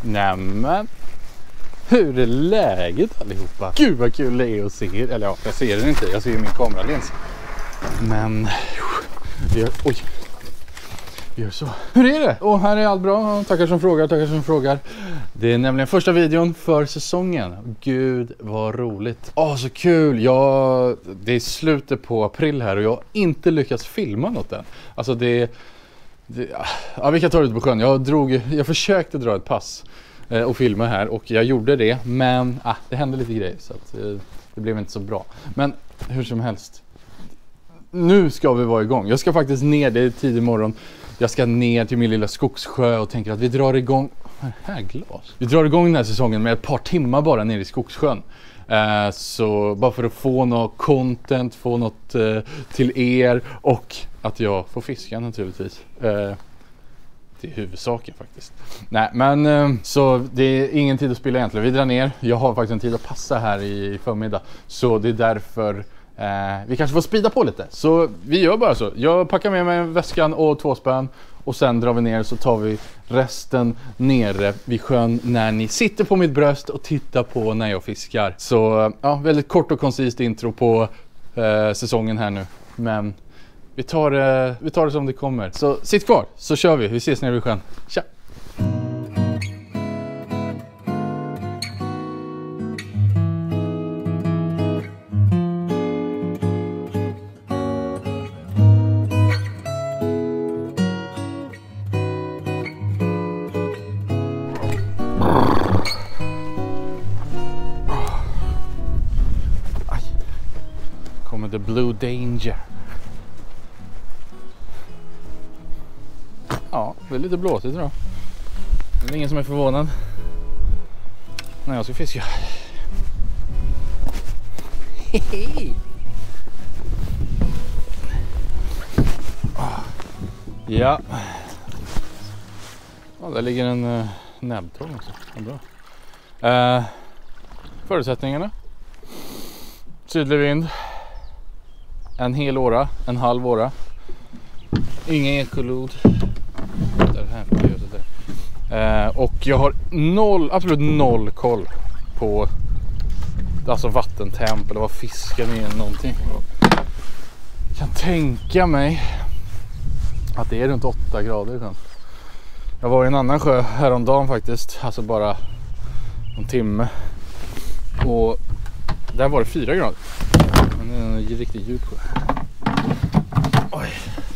Nämen, hur är läget allihopa? Gud vad kul det är att se er. Eller ja, jag ser den inte, jag ser ju min kameralins. Men vi gör så. Hur är det? Och här är allt bra. Tackar som frågar. Det är nämligen första videon för säsongen. Gud vad roligt. Så kul. Det är slutet på april här och jag har inte lyckats filma något än. Alltså vi kan ta det ut på sjön. Jag försökte dra ett pass och filma här och jag gjorde det, men det hände lite grejer så att det blev inte så bra. Men hur som helst, nu ska vi vara igång. Jag ska faktiskt ner, det är tidig morgon. Jag ska ner till min lilla skogssjö och tänker att vi drar igång. Vi drar igång den här säsongen med ett par timmar bara ner i skogssjön. Så bara för att få något content, få något till er och att jag får fiska naturligtvis. Det är huvudsaken faktiskt. Nej, men så det är ingen tid att spela egentligen. Vi drar ner. Jag har faktiskt en tid att passa här i förmiddag. Så det är därför vi kanske får sprida på lite. Så vi gör bara så. Jag packar med mig väskan och 2 spänn. Och sen drar vi ner så tar vi resten nere vid sjön när ni sitter på mitt bröst och tittar på när jag fiskar. Så väldigt kort och koncist intro på säsongen här nu. Men vi tar det som det kommer. Så sitt kvar så kör vi. Vi ses nere vid sjön. Tja! Kommer the Blue Danger. Ja, det är lite blåsigt då. Det är ingen som är förvånad när jag ska fiska. Ja. Där ligger en näbbtrång också. Det är bra. Förutsättningarna. Sydlig vind. En hel åra, en halv åra. Ingen ekolod. Och jag har absolut noll koll på alltså vattentemp eller vad fisken är eller någonting. Jag kan tänka mig att det är runt 8 grader. Jag var i en annan sjö häromdagen faktiskt, alltså bara en timme. Och där var det 4 grader. Men det är en riktigt djup sjö. Oj.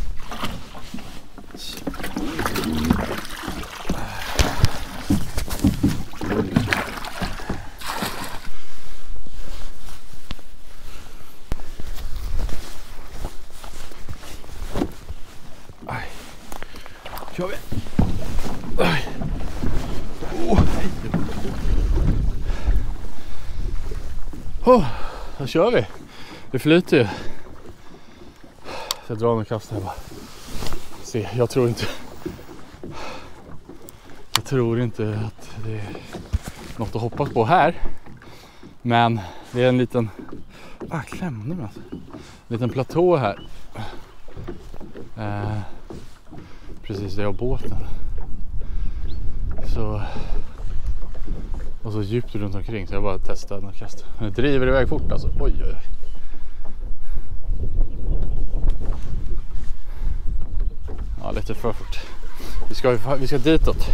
Kör vi. Då kör vi. Det flyter ju. Jag drar med kast här bara. Se, jag tror inte att det är något att hoppas på här. Men det är en liten klämde mig alltså. En liten platå här. Precis där jag har båten. Och så djupt runt omkring så jag bara testade att kasta. Det driver iväg fort alltså. Oj. Ja, lite för fort. Vi ska ditåt.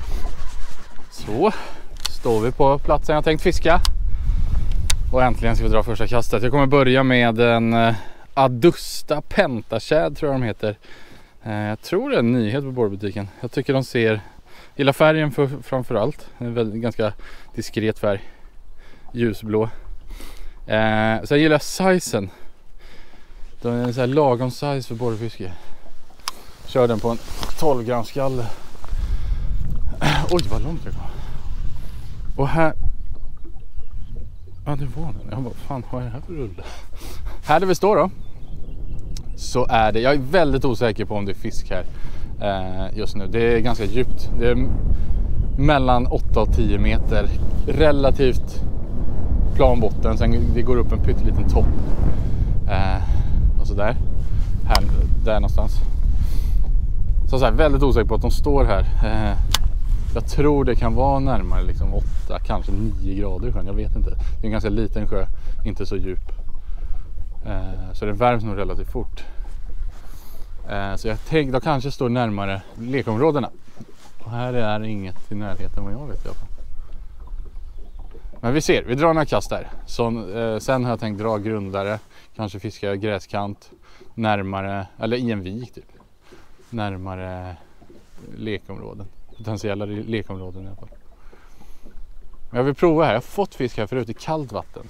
Så står vi på platsen jag tänkt fiska. Och äntligen ska vi dra första kastet. Jag kommer börja med en Adusta Pentatjäd tror jag de heter. Jag tror det är en nyhet på borrbutiken. Jag tycker de gillar färgen framförallt. En väldigt ganska diskret färg. Ljusblå. Så jag gillar sizen. Det är en så här lagom size för borrfiske. Kör den på en 12 gram skalle. Oj vad långt jag kom. Och här. Ja det var den. Jag bara fan vad är det här för rulle? Här där vi står då. Så är det. Jag är väldigt osäker på om det är fisk här just nu. Det är ganska djupt. Det är mellan 8 och 10 meter. Relativt plan botten. Sen det går upp en pytteliten topp. Och så där. Där någonstans. Så väldigt osäker på att de står här. Jag tror det kan vara närmare liksom 8, kanske 9 grader i sjön. Jag vet inte. Det är en ganska liten sjö, inte så djup. Så det värms nog relativt fort. Så jag tänkte att kanske står närmare lekområdena. Och här är inget i närheten vad jag vet i alla fall. Men vi ser, vi drar några kast där. Sen har jag tänkt dra grundare, kanske fiska gräskant närmare, eller i en vik typ. Närmare lekområden. Potentiella lekområden i alla fall. Men jag vill prova här, jag har fått fisk här förut i kallt vatten.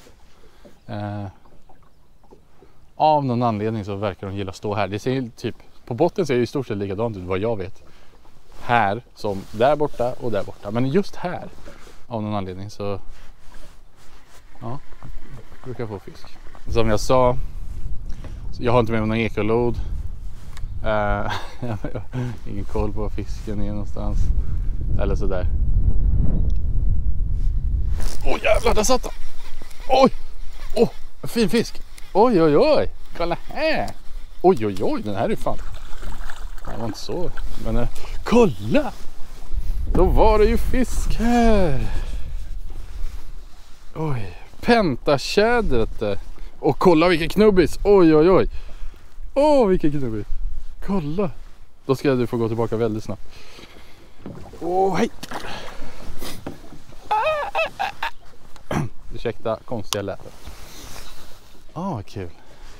Av någon anledning så verkar de gilla att stå här. Det ser typ, på botten ser det i stort sett likadant ut vad jag vet. Här som där borta och där borta. Men just här av någon anledning så ja, brukar jag få fisk. Som jag sa, jag har inte med mig någon ekolod. Ingen koll på var fisken är någonstans. Eller sådär. Åh jävlar, där satt han. Oj, en fin fisk. Oj, kolla här. Oj, den här är fan. Det var inte så, men kolla. Då var det ju fisk här. Oj, pentatjädret. Och kolla vilken knubbis. Oj. Vilken knubbis. Kolla. Då ska du få gå tillbaka väldigt snabbt. Hej. Ursäkta konstiga läder. Vad kul.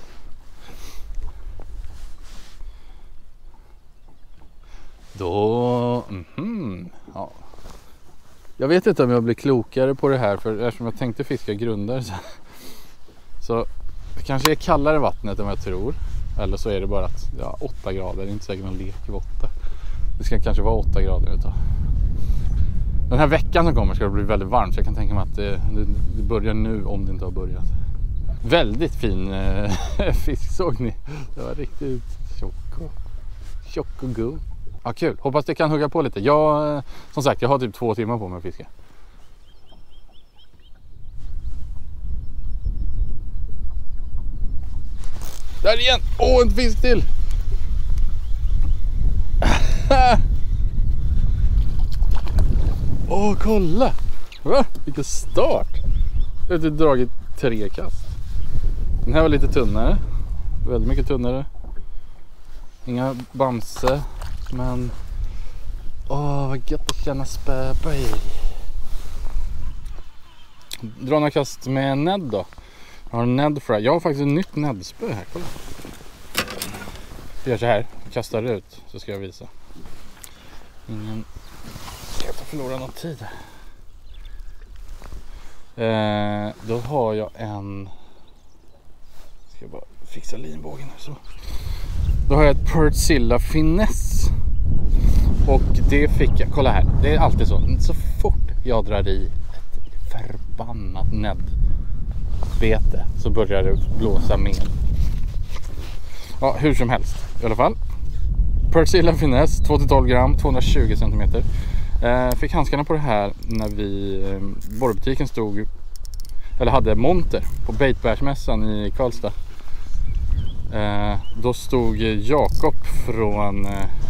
Då ja. Jag vet inte om jag blir klokare på det här, för eftersom jag tänkte fiska grundare så det kanske är kallare vattnet än vad jag tror. Eller så är det bara att 8 grader, det är inte säkert någon lek i 8. Det ska kanske vara 8 grader utav. Den här veckan som kommer ska det bli väldigt varmt, så jag kan tänka mig att det börjar nu om det inte har börjat. Väldigt fin fisk, såg ni? Det var riktigt tjock och god. Ja, kul. Hoppas det kan hugga på lite. Som sagt, jag har typ 2 timmar på mig att fiska. Där igen! En fisk till! Kolla! Va? Vilken start! Jag har dragit 3 kast. Den här var lite tunnare. Väldigt mycket tunnare. Inga bamse. Men vad gött att känna spö på i. Dra några kast med Ned då. Jag har Ned fry. Jag har faktiskt ett nytt Ned-spö här. Kolla. Jag gör så här. Kastar ut så ska jag visa. Jag ska förlora någon tid. Då har jag en. Ska jag bara fixa linbågen här så. Då har jag ett Pertzilla Finesse. Och det fick jag. Kolla här. Det är alltid så. Så fort jag drar i ett förbannat näddbete så börjar det blåsa med. Ja, hur som helst. I alla fall. Pertzilla Finesse. 2-12 gram. 220 cm. Fick handskarna på det här när vi borrbutiken stod. Eller hade monter på baitbärsmässan i Karlstad. Då stod Jakob från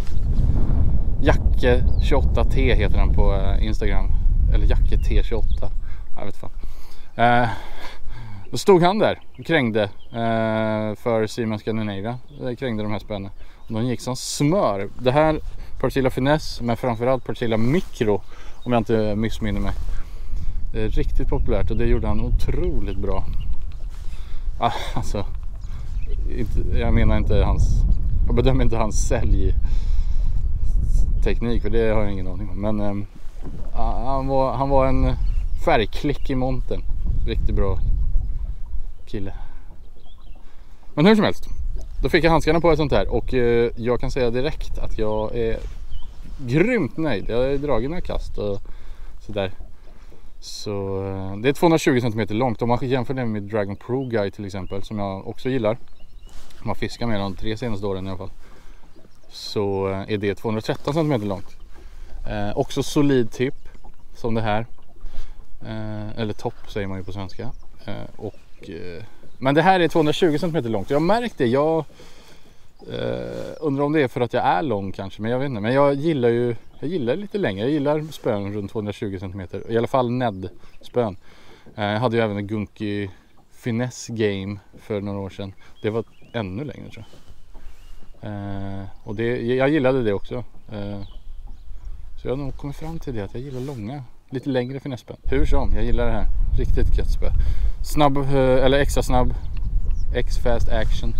Jacke 28T heter han på Instagram. Eller Jacke T28. Jag vet fan. Då stod han där och krängde för Simon Scandinavia. Krängde de här spänna. Och de gick som smör. Det här Pertzilla Finesse, men framförallt Pertzilla Micro, om jag inte missminner mig. Det är riktigt populärt och det gjorde han otroligt bra. Alltså, jag menar inte jag bedömer inte hans säljteknik, för det har jag ingen aning om. Men han var en färgklick i montern. Riktigt bra kille. Men hur som helst, då fick jag handskarna på ett sånt här. Och jag kan säga direkt att jag är grymt nöjd. Jag har dragit några kast och sådär. Så det är 220 cm långt. Om man jämför det med Dragon Pro Guy till exempel, som jag också gillar. Om man fiskar med de 3 senaste åren i alla fall. Så är det 213 cm långt. Också solid tipp som det här. Eller topp säger man ju på svenska. Men det här är 220 cm långt. Jag har märkt det. Undrar om det är för att jag är lång kanske, men jag vet inte. Men jag gillar lite längre. Jag gillar spön runt 220 cm. I alla fall Ned-spön. Jag hade ju även en Gunky Finesse Game för några år sedan. Det var ännu längre tror jag. Och jag gillade det också. Så jag har nog kommit fram till det att jag gillar långa, lite längre finessspön. Hur som, jag gillar det här. Riktigt gött spö. Snabb, eller extra snabb. X-fast action.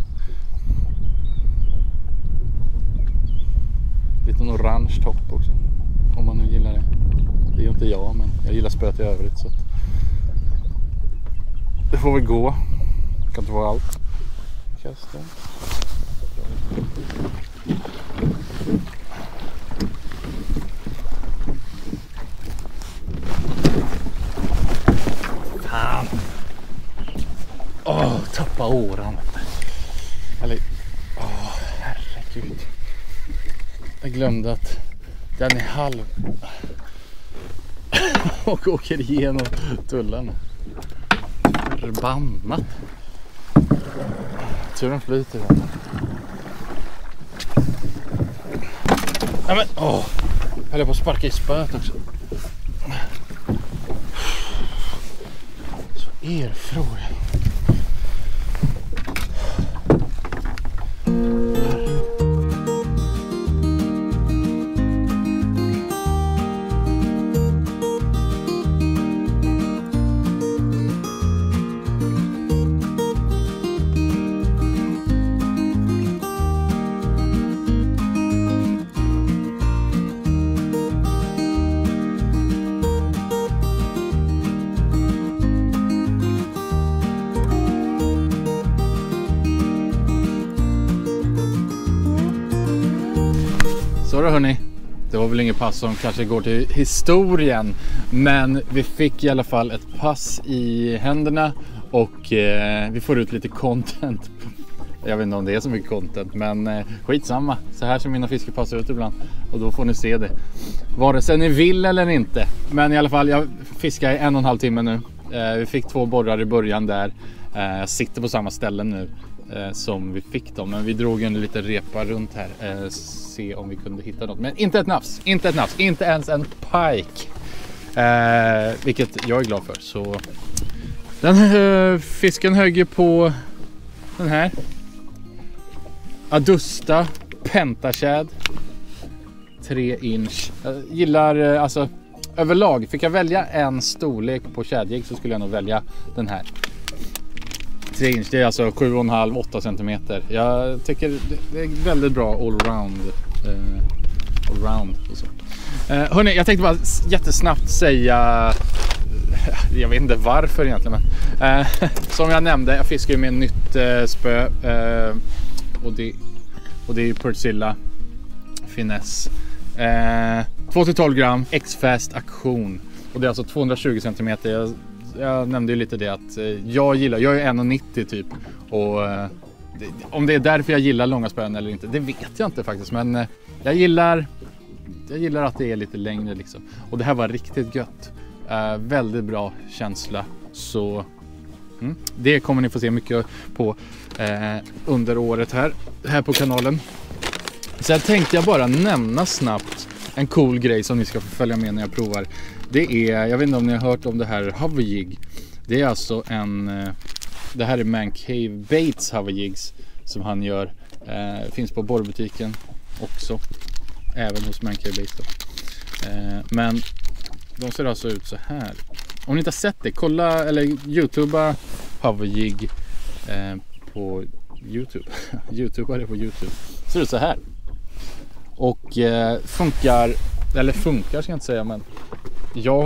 Liten orange topp också. Om man nu gillar det. Det är ju inte jag, men jag gillar spöet i övrigt. Så att det får väl gå. Kan inte vara allt. Kasta. Fan. Tappa åran. Eller, herregud. Jag glömde att den är halv. Och åker igenom tullarna. Förbannat. Turen flyter. Ja, men, höll jag på att sparka i spöet också. Så erfråga. Så då hörni, det var väl inget pass som kanske går till historien, men vi fick i alla fall ett pass i händerna och vi får ut lite content. Jag vet inte om det är så mycket content, men skitsamma. Så här ser mina fiskepass ut ibland och då får ni se det. Vare sig ni vill eller inte. Men i alla fall, jag fiskar i 1,5 timme nu. Vi fick 2 borrar i början där. Jag sitter på samma ställe nu som vi fick dem, men vi drog en liten repa runt här. Se om vi kunde hitta något, men inte ett nafs, inte ens en pike, vilket jag är glad för. Så den fisken högg på den här Adusta Pentashad 3 inch. Jag gillar alltså överlag, fick jag välja en storlek på shadjig så skulle jag nog välja den här 3 inch. Det är alltså 7,5-8 cm. Jag tycker det är väldigt bra allround och så. Hörrni, jag tänkte bara jättesnabbt säga, jag vet inte varför egentligen, men som jag nämnde, jag fiskar ju med en nytt spö och det är Perzilla Finesse 2-12 gram X-fast aktion, och det är alltså 220 cm. Jag nämnde ju lite det att jag är 1,90 typ, och om det är därför jag gillar långa spön eller inte, det vet jag inte faktiskt, men jag gillar att det är lite längre liksom. Och det här var riktigt gött. Väldigt bra känsla. Så det kommer ni få se mycket på under året här på kanalen. Sen tänkte jag bara nämna snabbt en cool grej som ni ska få följa med när jag provar. Det är, jag vet inte om ni har hört om det här hoverjig. Det är alltså det här är Man Cave Baits hoverjigs som han gör. Finns på borrbutiken också. Även hos Man Cave Baits då. Men de ser alltså ut så här. Om ni inte har sett det, kolla eller YouTubea hoverjig på YouTube. YouTubea det på YouTube. Ser ut så här. Och funkar ska jag inte säga, men jag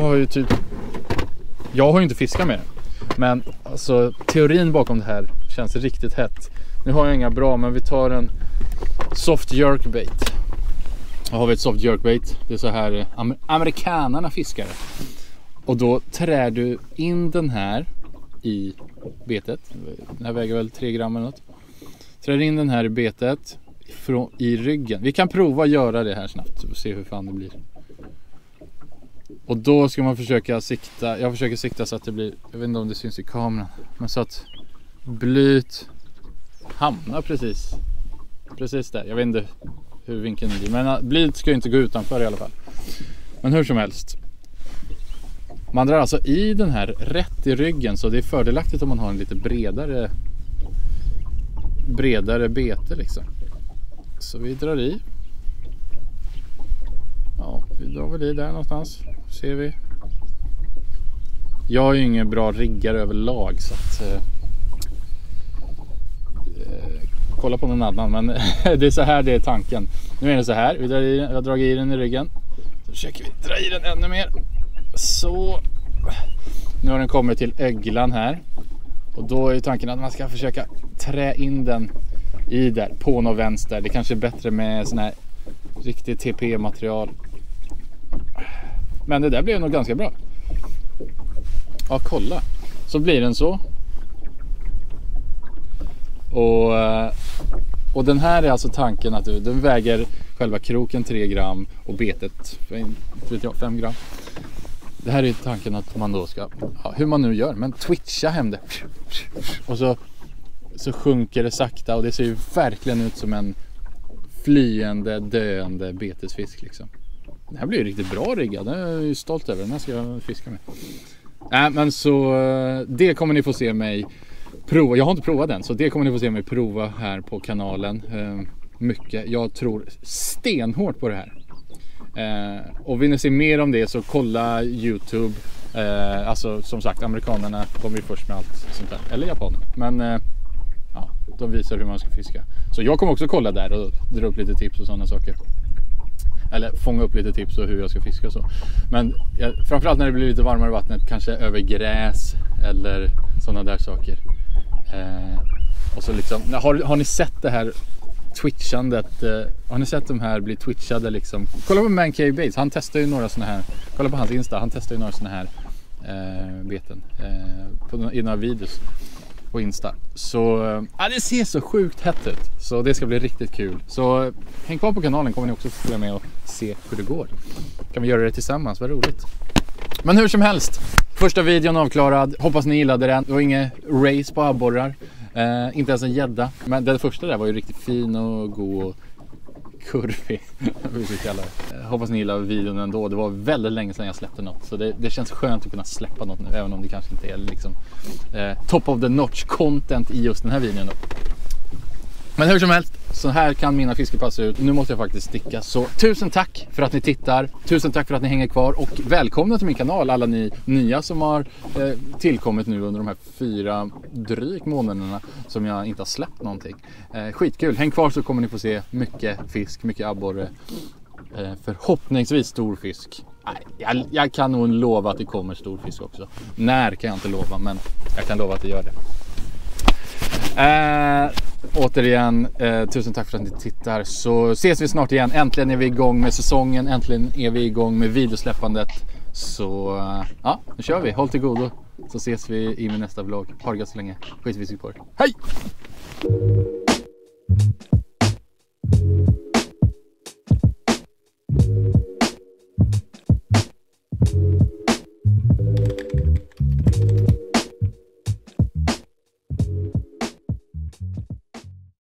har ju inte fiskat med det. Men alltså teorin bakom det här känns riktigt hett. Nu har jag inga bra, men vi tar en soft jerkbait. Då har vi ett soft jerkbait. Det är så här amerikanerna fiskar. Och då trär du in den här i betet. Den här väger väl 3 gram eller något. Trär in den här i betet i ryggen. Vi kan prova att göra det här snabbt och se hur fan det blir. Och då ska man försöka sikta. Jag försöker sikta så att det blir, jag vet inte om det syns i kameran, men så att blyt hamnar precis precis där. Jag vet inte hur vinkeln är, men blidet ska ju inte gå utanför i alla fall. Men hur som helst. Man drar alltså i den här rätt i ryggen, så det är fördelaktigt om man har en lite bredare bete liksom. Så vi drar i. Ja, vi drar väl i där någonstans. Ser vi. Jag är ju ingen bra riggare överlag, så att kolla på någon annan, men det är så här, det är tanken. Nu är det så här, jag har dragit i den i ryggen. Så försöker vi dra i den ännu mer. Så nu har den kommit till öglan här. Och då är tanken att man ska försöka trä in den i där, på någon vänster. Det kanske är bättre med sån här riktigt TP-material. Men det där blev nog ganska bra. Ja, kolla. Så blir den så. Och den här är alltså tanken att den väger själva kroken 3 gram och betet 5 gram. Det här är tanken att man då ska, ja, hur man nu gör, men twitcha hem det. Och så sjunker det sakta, och det ser ju verkligen ut som en flyende, döende betesfisk liksom. Den här blir ju riktigt bra riggad. Jag är ju stolt över den här, ska jag fiska med. Men så det kommer ni få se mig prova. Jag har inte provat den, så det kommer ni få se mig prova här på kanalen. Mycket. Jag tror stenhårt på det här. Och vill ni se mer om det, så kolla YouTube. Alltså som sagt, amerikanerna kommer ju först med allt sånt där. Eller japanerna. Men ja, de visar hur man ska fiska. Så jag kommer också kolla där och dra upp lite tips och sådana saker. Eller fånga upp lite tips och hur jag ska fiska och så. Men framförallt när det blir lite varmare i vattnet, kanske över gräs eller sådana där saker. Och så liksom, har ni sett det här twitchandet? Har ni sett de här bli twitchade liksom? Kolla på Mankey Baits, han testar ju några såna här. Kolla på hans Insta, han testar ju några såna här beten i några videos på Insta. Så det ser så sjukt hett ut. Så det ska bli riktigt kul. Så häng kvar på kanalen, kommer ni också följa med och se hur det går. Kan vi göra det tillsammans, vad roligt. Men hur som helst, första videon avklarad. Hoppas ni gillade den. Det var inget race på abborrar. Inte ens en gädda. Men den första där var ju riktigt fin och god och kurvig. Hoppas ni gillar videon ändå. Det var väldigt länge sedan jag släppte något. Så det känns skönt att kunna släppa något nu. Även om det kanske inte är liksom top of the notch content i just den här videon då. Men hur som helst, så här kan mina fiskepass ut. Nu måste jag faktiskt sticka. Så tusen tack för att ni tittar. Tusen tack för att ni hänger kvar. Och välkomna till min kanal, alla ni nya som har tillkommit nu under de här 4 drygt månaderna som jag inte har släppt någonting. Skitkul, häng kvar så kommer ni få se mycket fisk, mycket abborre. Förhoppningsvis stor fisk. Jag kan nog lova att det kommer stor fisk också. När kan jag inte lova, men jag kan lova att det gör det. Återigen, tusen tack för att ni tittar. Så ses vi snart igen. Äntligen är vi igång med säsongen. Äntligen är vi igång med videosläppandet. Så ja, nu kör vi. Håll till godo. Så ses vi i min nästa vlogg. Ha det gott så länge. Skitfisk på er. Hej!